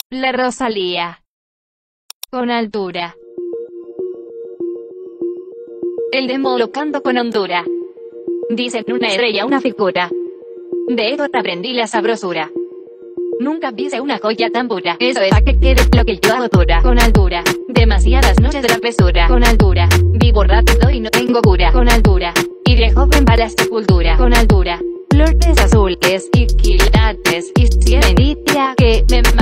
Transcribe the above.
La Rosalía. Con altura. El demo locando con hondura. Dicen una estrella, una figura. De Edward aprendí la sabrosura. Nunca pise una joya tan pura. Eso es a que quede lo que yo hago dura. Con altura. Demasiadas noches de travesura. Con altura. Vivo rápido y no tengo cura. Con altura. Y de joven para la sepultura. Con altura. Flores azules y quilates. Y si envidia que me